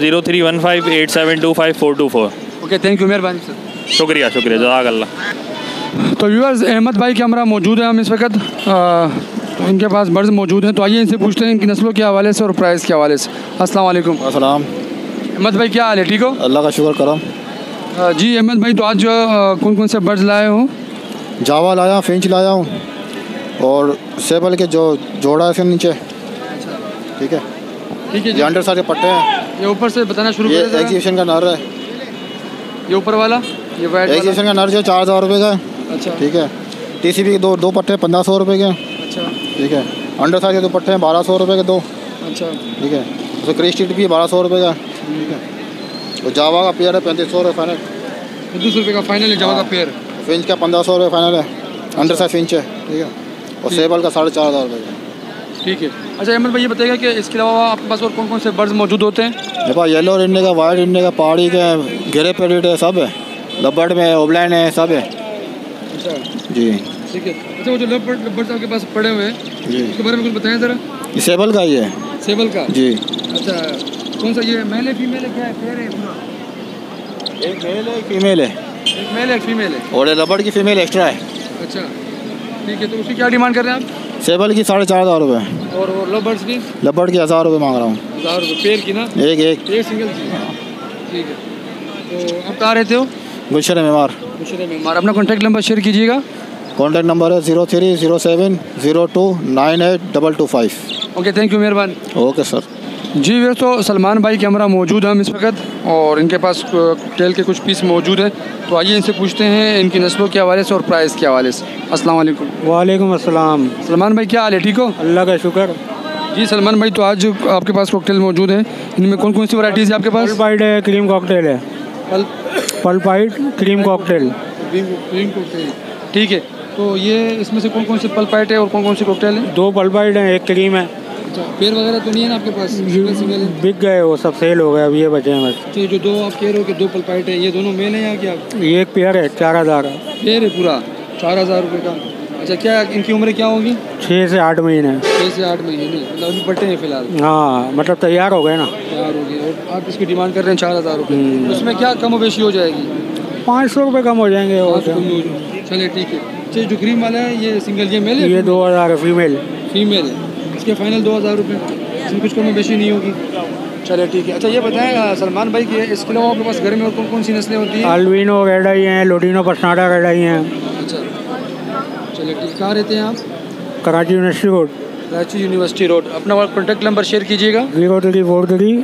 03158725 ओके, थैंक यू, मेहरबानी सर। शुक्रिया शुक्रिया, जज़ाकल्लाह। तो व्यूअर्स, अहमद भाई के हमारा मौजूद है हम इस वक्त, तो इनके पास बर्ड्स मौजूद हैं। तो आइए इनसे पूछते हैं इनकी नस्लों के हवाले से और प्राइस के हवाले से। अस्सलाम वालेकुम। अस्सलाम। अहमद भाई क्या हाल है? ठीक हो? अल्लाह का शुक्र करम। जी अहमद भाई, तो आज कौन कौन से बर्ड्स लाए हो? जावा लाया, फिंच लाया हूँ, और सेबल के जो जोड़ा है इसके नीचे। ठीक है ठीक है। ये अंडर सारे पट्टे हैं। ये ऊपर से बताना शुरू ये करें। एग्जीबिशन का नर है। ये ऊपर वाला, ये वाइट एग्जीबिशन का नर जो 4,000 रुपये का है। अच्छा ठीक है। TCP के दो पट्टे 1,500 रुपये के। अच्छा ठीक है। अंडर साइज के 2 पट्टे हैं 1,200 रुपये के 2। अच्छा ठीक है। तो क्री स्ट्रीट भी 1,200 रुपये का। ठीक है। तो जावा का पेयर है 3,500 रुपये फाइनल। 3,500 रुपये का फाइनल है जावा का पेयर। फिंच का 1,500 रुपये फाइनल है। अंडर साइज फिंच है। ठीक है। और सेबल का 4,500 रुपये का। ठीक है। अच्छा अहमद भाई ये बताइएगा कि इसके अलावा आपके पास और कौन कौन से बर्ड्स मौजूद होते हैं? मेरे पास येलो रिंडे का, वाइट रिंडे का, पहाड़ी का, गिरे पेडिट है, सब है। लबर्ड में है, ओबलैंड है, सब है। अच्छा जी। ठीक है। अच्छा वो जो लव आपके पास पड़े हुए हैं जी, उसके बारे में कुछ बताएं ज़रा। ये सेबल का ही है। सेबल का जी। अच्छा कौन सा ये मेल है फीमेल है क्या है पेयर है पूरा? एक मेल है एक फीमेल है। एक मेल है एक फीमेल है। और रबड़ की फीमेल एक्स्ट्रा है। अच्छा ठीक है। तो उसकी क्या डिमांड कर रहे हैं आप? सेबल की 4,500 रुपये। और लव बर्ड्स की? रबड़ की 1,000 रुपये मांग रहा हूँ। 1000 रुपये पेयर की ना? एक सिंगल की। ठीक है। तो आप कहाँ रहते हो? गुलशन मेमार। गुलशन मेमार। अपना कॉन्टैक्ट नंबर शेयर कीजिएगा। कॉन्टैक्ट नंबर है 0307029225। ओके थैंक यू मेहरबानी। Okay sir. जी वे तो सलमान भाई के हमारा मौजूद हम इस वक्त और इनके पास टेल के कुछ पीस मौजूद है। तो आइए इनसे पूछते हैं इनकी नस्लों के हवाले से और प्राइस के हवाले से। अस्सलाम वालेकुम। वालेकुम अस्सलाम। सलमान भाई क्या हाल है, ठीक हो? अल्लाह का शुक्र। जी सलमान भाई तो आज आपके पास कॉकटेल मौजूद है, इनमें कौन कौन सी वैराइटीज़ है आपके पास? पल्पाइड है, क्रीम कॉकटेल है। पल्पाइड क्रीम कॉकटेल। ठीक है। तो ये इसमें से कौन कौन से पल्पाइड है और कौन कौन सी कॉकटेल है? 2 पल्पाइड हैं, एक क्रीम है। अच्छा पेयर वगैरह तो नहीं है ना आपके पास? सिंगल है? बिक गए वो सब, सेल हो गए, अब ये बचे हैं बस। तो जो 2 आप कह रहे हो कि 2 पल्पाइड है, ये दोनों मेल है या क्या? ये एक पेयर है 4,000। पेयर है पूरा 4,000 रुपये का। अच्छा क्या इनकी उम्र क्या होगी? 6 से 8 महीने। 6 से 8 महीने मतलब अभी बटे हैं फिलहाल? हाँ मतलब तैयार हो गए ना। तैयार हो गए। और आप इसकी डिमांड कर रहे हैं 4,000 रुपये। उसमें क्या कम बेशी हो जाएगी? 500 रुपये कम हो जाएंगे। और चलिए ठीक है। अच्छा जो क्रीम वाला है ये सिंगल ये मेल है? ये 2,000 फीमेल। फीमेल है। इसके फाइनल 2,000 रुपये, इसमें कुछ कम बेशी नहीं होगी। चलिए ठीक है। अच्छा ये बताएं सलमान भाई कि इसके अलावा आपके पास घर में और कौन कौन सी नस्लें होती हैं? अल्बिनो रेड आई हैं, लोडिनो पसनाडा रेड आई हैं। अच्छा चलिए ठीक। कहाँ रहते हैं आप? Karachi university road. Karachi university road. अपना कॉन्टैक्ट नंबर शेयर कीजिएगा। 0343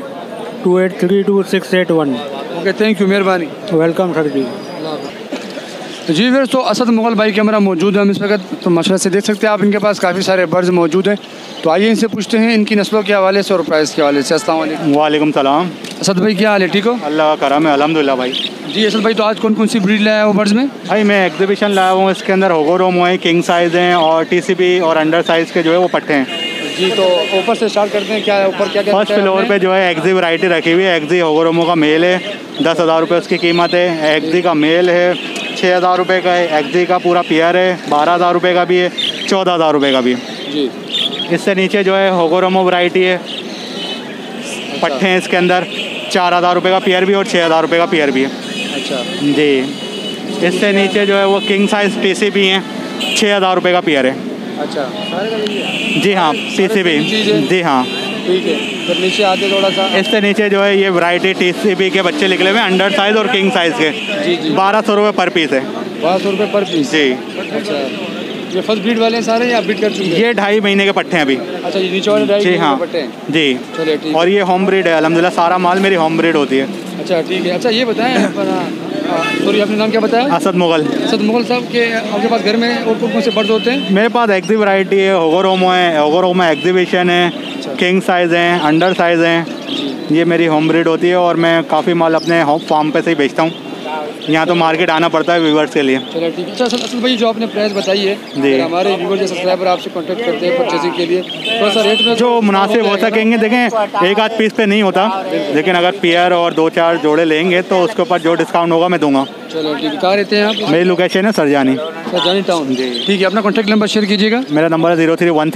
2832681। ओके थैंक यू मेहरबानी। वेलकम सर जी। जी फिर तो असद मुगल भाई के हमारा मौजूद है हम इस वक्त। तो माशाल्लाह से देख सकते हैं आप इनके पास काफ़ी सारे बर्ड्स मौजूद हैं। तो आइए इनसे पूछते हैं इनकी नस्लों के हवाले से और प्राइस के हवाले से। अस्सलाम वालेकुम। वालेकुम सलाम। असद भाई क्या हाल है, ठीक हो? अल्लाह का करम है अल्हम्दुलिल्लाह भाई। जी असद भाई तो आज कौन कौन सी ब्रीड लाया है वो बर्ड्स में? भाई मैं एग्जीबिशन लाया हूँ, इसके अंदर होगोरोमो है, किंग साइज़ हैं और टीसीबी और अंडर साइज़ के जो है वो पट्टे हैं। जी तो ऊपर से स्टार्ट करते हैं। क्या है ऊपर क्या क्या? फर्स्ट फ्लोर पे जो है एक्जी वैरायटी रखी हुई है। एक्जी होगोरोमो का मेल है, 10,000 रुपये उसकी कीमत है। एक्जी का मेल है 6,000 रुपये का है। एक्जी का पूरा पेयर है 12,000 रुपये का भी है, 14,000 रुपये का भी है। जी इससे नीचे जो है होगोरोमो वैरायटी है, पट्टे हैं इसके अंदर 4,000 रुपये का पेयर भी और 6,000 रुपये का पेयर भी है। अच्छा जी। इससे नीचे जो है वो किंग साइज़ टीसीबी हैं, 6,000 रुपये का पेयर है। अच्छा जी हाँ टीसीबी। जी हाँ ठीक है। फिर नीचे आते थोड़ा सा। इससे नीचे जो है ये वैरायटी टीसीबी के बच्चे निकले हुए हैं, अंडर साइज़ और किंग साइज़ के। जी 1200 रुपये पर पीस है। 1200 रुपये पर पीस? जी। अच्छा ये फर्स्ट ब्रीड वाले हैं सारे या ब्रीड कर चुके हैं? ये 2.5 महीने के पट्टे हैं अभी। अच्छा ये नीचे वाले 2.5 जी महीने हाँ के पट्टे हैं? जी। चलिए ठीक। और ये होम ब्रीड है अल्हम्दुलिल्लाह, सारा माल मेरी होम ब्रीड होती है। अच्छा ठीक है। अच्छा ये बताएं सॉरी आपने नाम क्या बताया? असद मुगल। असद मुगल साहब के आपके पास घर में और कौन कौन से बर्ड्स होते हैं? मेरे पास एक्जी वैरायटी है, होगोरोमो है, होगोरोमो एग्जीबिशन है, किंग साइज़ हैं, अंडर साइज़ हैं। ये मेरी होम ब्रीड होती है और मैं काफ़ी माल अपने होम फार्म पे से ही बेचता हूँ। यहाँ तो मार्केट आना पड़ता है व्यूवर्स के लिए। चलो ठीक है। अच्छा असल भाई जो आपने प्राइस बताई है जी, हमारे व्यूवर जो सब्सक्राइबर आपसे कांटेक्ट करते हैं परचेजिंग के लिए थोड़ा सा रेट में जो मुनासिब हो सकेंगे। देखें एक आध पीस पे नहीं होता, लेकिन अगर पेयर और 2-4 जोड़े लेंगे तो उसके ऊपर जो डिस्काउंट होगा मैं दूंगा। चलो ठीक है। कहाँ रहते हैं आप? मेरी लोकेशन है सरजानी। सरजानी टाउन। ठीक है। अपना कॉन्टैक्ट नंबर शेयर कीजिएगा। मेरा नंबर है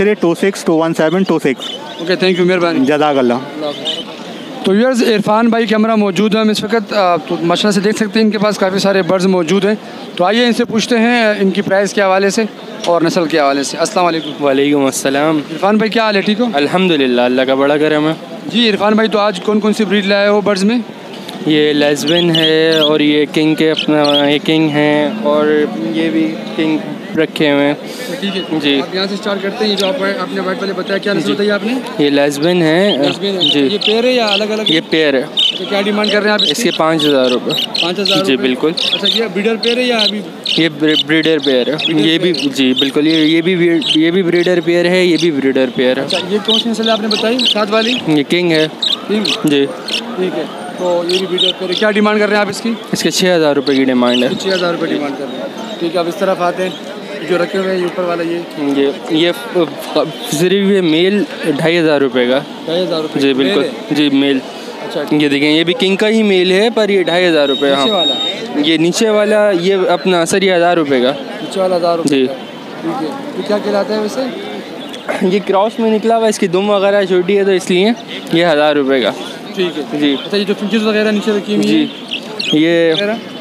031326217226। ओके थैंक यू मेहरबानी। जज़ाकल्लाह। तो व्यूअर्स इरफान भाई के हमारा मौजूद है हम इस वक्त। तो माशाल्लाह से देख सकते हैं इनके पास काफ़ी सारे बर्ड्स मौजूद हैं। तो आइए इनसे पूछते हैं इनकी प्राइस के हवाले से और नस्ल के हवाले से। अस्सलाम वालेकुम। वालेकुम अस्सलाम। इरफान भाई क्या हाल है, ठीक हो? अल्हम्दुलिल्लाह अल्लाह का बड़ा करम है। जी इरफान भाई तो आज कौन कौन सी ब्रीड लाए हो बर्ड्स में? ये लेस्बियन है और ये किंग के अपना ये किंग हैं और ये भी किंग रखे हुए हैं। ठीक है जी। आप यहाँ से स्टार्ट करते हैं। जो आपने वाइट वाले बताया क्या नस्ल बताई आपने? ये लेस्बियन है जी। ये पेयर है या अलग अलग? ये पेयर है। तो क्या डिमांड कर रहे हैं आप इसके? 5,000 रुपये। 5,000 जी बिल्कुल। अच्छा ये ब्रीडर पेयर है या अभी? ये ब्रीडर पेयर है। ये भी जी बिल्कुल। ये भी ब्रीडर पेयर है, ये भी ब्रीडर पेयर है। अच्छा ये कौन सी नस्ल आपने बताई साथ वाली? ये किंग है। किंग जी ठीक है। तो ये भी ब्रीडर पेयर है। क्या डिमांड कर रहे हैं आप इसकी? इसके 6,000 रुपये की डिमांड है। 6,000 रुपये डिमांड कर रहे हैं। ठीक है। अब इस तरफ आते हैं जो रखे हुए हैं ऊपर वाला ये सिर्फ ये मेल 2,500 रुपये का। 2,500 रुपये? जी बिल्कुल जी मेल। अच्छा ये देखें ये भी किंग का ही मेल है पर ये 2,500 रुपये। हाँ वाला? ये नीचे वाला ये अपना सर ये 1,000 रुपये का। नीचे वाला 1,000 रुपये? जी ठीक है, ये क्या कहलाता है वैसे? ये क्रॉस में निकला हुआ, इसकी दुम वगैरह छोटी है तो इसलिए ये 1000 रुपये का। ठीक है जी। अच्छा, ये जो फिंचेस वगैरह नीचे रखी हुई जी, ये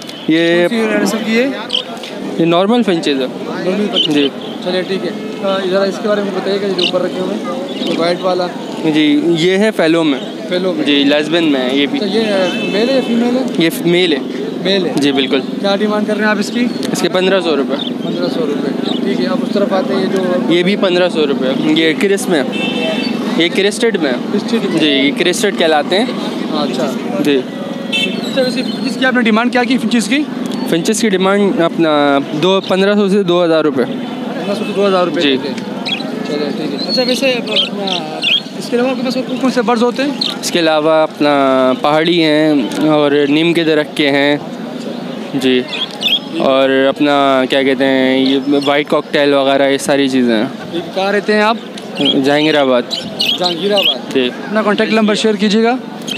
ये नॉर्मल फिंचेस है जी। चलिए ठीक है, ज़रा इसके बारे में बताइएगा जो ऊपर रखे हुए हैं, वाइट वाला। जी, ये है फेलो में जी, लेस्बियन में है ये भी। ये मेल है या फीमेल है? ये मेल है। मेल है जी बिल्कुल। क्या डिमांड कर रहे हैं आप इसकी? इसके 1500 रुपये। 1500 रुपये, ठीक है। अब उस तरफ आते हैं, ये जो ये भी 1500 रुपये। ये क्रिस में, ये क्रिस्टेड में जी, ये क्रिस्टेड कहलाते हैं। अच्छा जी। अच्छा, वैसे इसकी आपने डिमांड क्या की फिंचेस की? फिंचेस की डिमांड अपना 1500 से 2000 रुपये। 1500 से 2000 रुपये जी। चलिए ठीक है। अच्छा, वैसे इसके अलावा आपके पास और कौन से बर्ड्स होते हैं? इसके अलावा अपना पहाड़ी हैं और नीम के दरख्त के हैं जी, और अपना क्या कहते हैं ये वाइट कॉकटेल वगैरह, ये सारी चीज़ें हैं। कहाँ रहते हैं आप? जहांगीराबाद। जहांगीराबाद जी। अपना कॉन्टैक्ट नंबर शेयर कीजिएगा।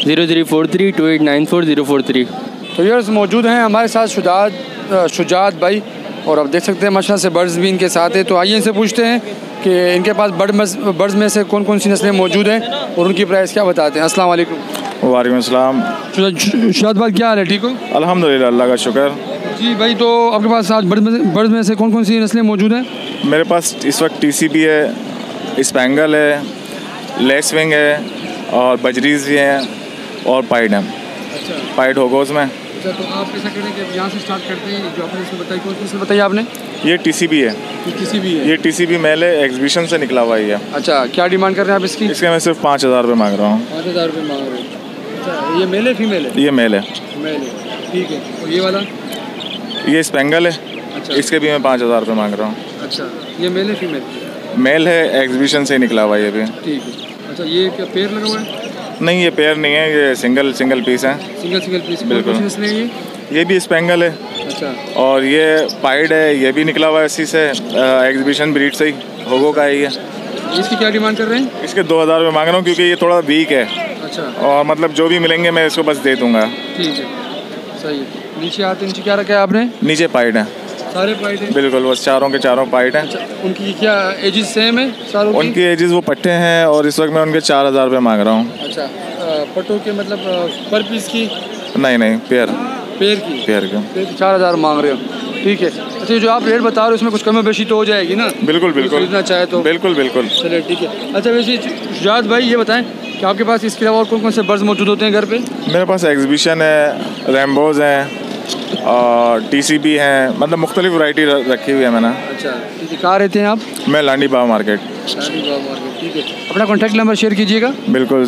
03432894 तो यार मौजूद हैं हमारे साथ शुजात भाई, और आप देख सकते हैं माशाल्लाह से बर्ड्स भी इनके साथ है। तो आइए इनसे पूछते हैं कि इनके पास बर्ड्स में से कौन कौन सी नस्लें मौजूद हैं और उनकी प्राइस क्या बताते हैं। अस्सलाम वालेकुम। वालेकुम अस्सलाम। शुजात भाई क्या हाल है? ठीक हो? अल्हम्दुलिल्लाह, अल्लाह का शुक्र। जी भाई, तो आपके पास आज बर्ड्स में से कौन कौन सी नस्लें मौजूद हैं? मेरे पास इस वक्त TCB है, स्पेंगल है, लेसविंग है, और बजरीज भी हैं, और पाइड हैं। अच्छा, पाइड होगोज में। अच्छा, तो आप ऐसा करें कि यहाँ से स्टार्ट करते हैं, जो आपने इसमें बताई, कौन सी बताइए आपने? ये TCB है। TCB है? ये TCB मेल है, एग्जीबिशन से निकला हुआ ही है। अच्छा, क्या डिमांड कर रहे हैं आप इसकी? इसके मैं सिर्फ 5000 रुपये मांग रहा हूँ। 5000 रुपये मांग रहे हैं। अच्छा, ये मेल है फीमेल है? ये मेल है। मेल है, ठीक है। और ये वाला? ये स्पेंगल है। अच्छा, इसके भी मैं 5000 रुपये मांग रहा हूँ। अच्छा, ये मेल है फीमेल? मेल है, एग्जीबिशन से ही निकला हुआ ये भी। ठीक है। अच्छा, ये क्या पेयर लगा हुआ है? नहीं, ये पेयर नहीं है, ये सिंगल पीस है। Single piece? बिल्कुल। ये भी स्पेंगल है। अच्छा, और ये पाइड है, ये भी निकला हुआ है इसी से, एग्जीबिशन ब्रीड से ही, होगो का ही है। इसकी क्या डिमांड कर रहे हैं? इसके 2000 रुपये मांग रहा हूँ, क्योंकि ये थोड़ा वीक है। अच्छा, और मतलब जो भी मिलेंगे मैं इसको बस दे दूँगा। ठीक है, सही है। नीचे आते, नीचे क्या रखा है आपने? नीचे पाइड है। सारे पाइड हैं? बिल्कुल, बस चारों के चारों पाइड हैं। अच्छा, उनकी क्या एजेस सेम है सारों की? उनकी एजेस वो पट्टे हैं, और इस वक्त मैं उनके 4000 रुपये मांग रहा हूँ। अच्छा, पट्टों के मतलब पर पीस की? नहीं, पेयर की 4000 मांग रहे हो। ठीक है। अच्छा, जो आप रेट बता रहे हो उसमें कुछ कमी बेशी तो हो जाएगी ना? बिल्कुल खरीदना चाहे तो? बिल्कुल। चलिए ठीक है। अच्छा, वैसे शुजात भाई ये बताएं कि आपके पास इसके अलावा और कौन कौन से बर्ड्स मौजूद होते हैं घर पे? मेरे पास एग्जीबिशन है, रैम्बोज हैं, और TCB हैं, मतलब मुख्तलिफ वैरायटी रखी हुई है मैंने। अच्छा, ठीक है। कहाँ रहते हैं आप? मैं लांडी बाग मार्केट। ठीक है। अपना कॉन्टैक्ट नंबर शेयर कीजिएगा। बिल्कुल,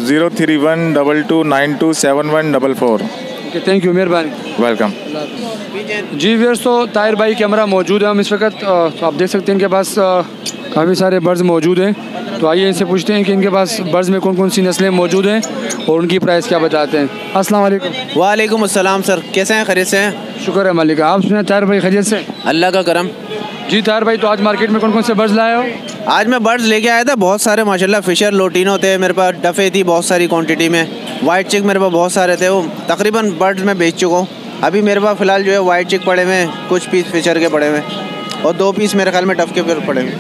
0312271444। ओके, थैंक यू, मेहरबानी। वेलकम। जी व्यूअर्स, तो ताहिर भाई कैमरा मौजूद है हम इस वक्त, तो आप देख सकते हैं इनके पास काफ़ी सारे बर्ड्स मौजूद हैं। तो आइए इनसे पूछते हैं कि इनके पास बर्ड्स में कौन कौन सी नस्लें मौजूद हैं और उनकी प्राइस क्या बताते हैं। अस्सलाम वालेकुम। वालेकुम अस्सलाम सर, कैसे हैं? खैरियत से हैं? शुक्र है मालिक। आप सुने ताहिर भाई खैरियत से? अल्लाह का करम। जी ताहिर भाई, तो आज मार्केट में कौन कौन से बर्ड्स लाए हो? आज मैं बर्ड्स लेके आया था, बहुत सारे माशाल्लाह। फिशर लोटिनो थे मेरे पास, डफे थी बहुत सारी क्वांटिटी में, वाइट चिक मेरे पास बहुत सारे थे। वो तकरीबन बर्ड्स मैं बेच चुका हूँ। अभी मेरे पास फ़िलहाल जो है वाइट चिक पड़े हुए, कुछ पीस फिशर के पड़े हुए, और 2 पीस मेरे ख्याल में डफ के पड़े हुए।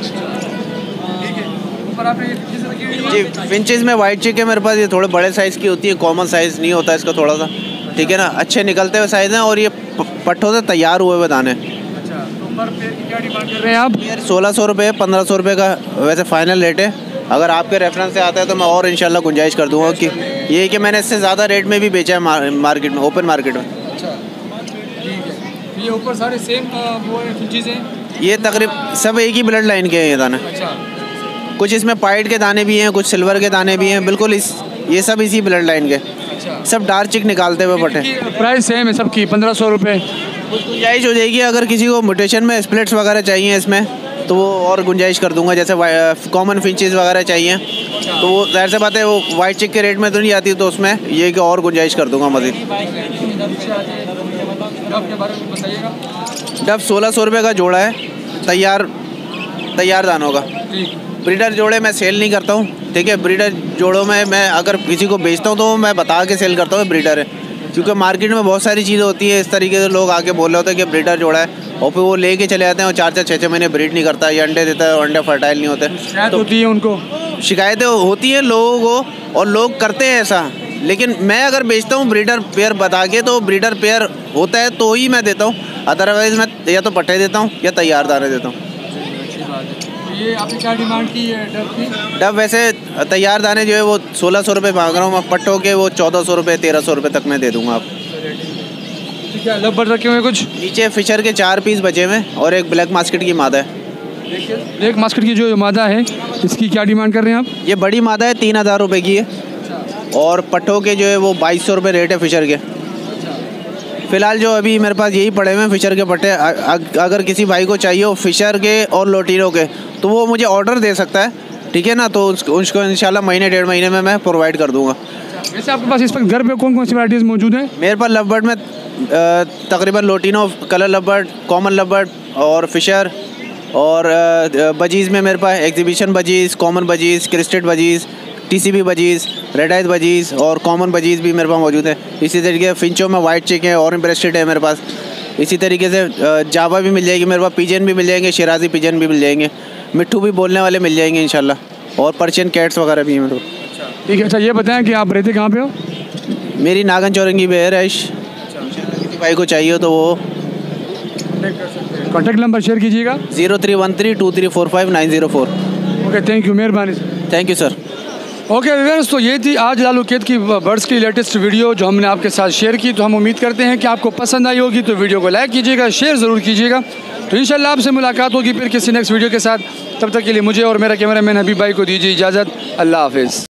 जी, फिंचेस में वाइट चिक है मेरे पास, ये थोड़े बड़े साइज़ की होती है, कॉमन साइज़ नहीं होता इसका थोड़ा सा, ठीक है ना। अच्छे निकलते हुए साइज़ हैं, और ये पट्ठों से तैयार हुए हुए दाने। क्या डिमांड कर रहे हैं आप? 1600 रुपये, 1500 रुपये का वैसे फ़ाइनल रेट है। अगर आपके रेफरेंस से आता है तो मैं और इंशाल्लाह गुंजाइश कर दूंगा, कि ये कि मैंने इससे ज़्यादा रेट में भी बेचा है मार्केट में, ओपन मार्केट में। अच्छा, ठीक है। ये ऊपर सारे सेम वो चीज़ें? ये तकरीबन सब एक ही ब्लड लाइन के हैं ये दाने। अच्छा, कुछ इसमें पाइड के दाने भी हैं, कुछ सिल्वर के दाने भी हैं, बिल्कुल ये सब इसी ब्लड लाइन के। अच्छा, सब डार्क चिक निकालते हुए पटे। प्राइस सेम है सबकी, 1500 रुपये। कुछ गुंजाइश हो जाएगी, अगर किसी को म्यूटेशन में स्प्लिट्स वगैरह चाहिए इसमें तो वो और गुंजाइश कर दूंगा। जैसे कॉमन फिंचेस वगैरह चाहिए तो वो जाहिर सी बात है वो वाइट चिक के रेट में तो नहीं आती, तो उसमें ये कि और गुंजाइश कर दूंगा मज़ीद। डब 1600 रुपये का जोड़ा है, तैयार दानों का। ब्रीडर जोड़े मैं सेल नहीं करता हूँ, ठीक है। ब्रीडर जोड़ों में मैं अगर किसी को बेचता हूँ तो मैं बता के सेल करता हूँ ब्रीडर है, क्योंकि मार्केट में बहुत सारी चीज़ें होती है, इस तरीके से लोग आके बोल रहे होते हैं कि ब्रीडर जोड़ा है, और फिर वो लेके चले जाते हैं और 4-4, 6-6 महीने ब्रीड नहीं करता, ये अंडे देता है और अंडे फर्टाइल नहीं होते। शिकायत होती है उनको, शिकायतें होती हैं लोगों को और लोग करते हैं ऐसा। लेकिन मैं अगर बेचता हूँ ब्रीडर पेयर बता के, तो ब्रीडर पेयर होता है तो ही मैं देता हूँ, अदरवाइज़ मैं या तो पट्टे देता हूँ या तैयार दाने देता हूँ। ये आपने क्या डिमांड की है डब की? डब वैसे तैयार दाने जो है वो 1600 रुपये मांग रहा हूँ मैं, पट्टों के वो 1400 रुपये 1300 रुपये तक मैं दे दूँगा आप। ठीक है, लव बर्ड रखे हुए कुछ नीचे फिशर के 4 पीस बचे हुए और एक ब्लैक मास्केट की मादा है। ब्लैक मास्केट की जो मादा है इसकी क्या डिमांड कर रहे हैं आप? ये बड़ी मादा है 3000 रुपये की है, और पट्टों के जो है वो 2200 रुपये रेट है फिशर के। फ़िलहाल जो अभी मेरे पास यही पड़े हुए हैं फिशर के पट्टे। अगर किसी भाई को चाहिए हो फिशर के और लोटिनो के, तो वो मुझे ऑर्डर दे सकता है, ठीक है ना, तो उसको इंशाल्लाह महीने 1.5 महीने में मैं प्रोवाइड कर दूँगा। वैसे आपके पास इस वक्त घर पे कौन कौन सी वैराइटीज़ मौजूद हैं? मेरे पास लव बर्ड में तकरीबन lutino, colour love bird, common love bird और फिशर, और बजीज़ में मेरे पास exhibition budgies, common budgies, crested budgies, TCB budgies, red eyes budgies और कॉमन बजीज़ भी मेरे पास मौजूद है। इसी तरीके से फिंचो में वाइट चिक है, ऑरेंज ब्रेस्टेड है मेरे पास। इसी तरीके से जावा भी मिल जाएगी मेरे पास, पिजन भी मिल जाएंगे, शिराजी पिजन भी मिल जाएंगे, मिट्ठू भी बोलने वाले मिल जाएंगे इंशाल्लाह, और पर्शियन कैट्स वगैरह भी हैं मेरे को। ठीक है, अच्छा ये बताएं कि आप रहते कहाँ पे हो? मेरी नागन चौरंगी पे है रैश, किसी भाई को चाहिए तो वो कॉन्टैक्ट नंबर शेयर कीजिएगा। 03132345 ओके, थैंक यू, मेहरबानी sir. Thank you sir. Okay viewers, तो ये थी आज लालू कैद की बर्ड्स की लेटेस्ट वीडियो जो हमने आपके साथ शेयर की। तो हम उम्मीद करते हैं कि आपको पसंद आई होगी, तो वीडियो को लाइक कीजिएगा, शेयर ज़रूर कीजिएगा। तो इंशाल्लाह आपसे मुलाकात होगी फिर किसी नेक्स्ट वीडियो के साथ। तब तक के लिए मुझे और मेरा कैमरामैन हबीब भाई को दीजिए इजाज़त। अल्लाह हाफिज़।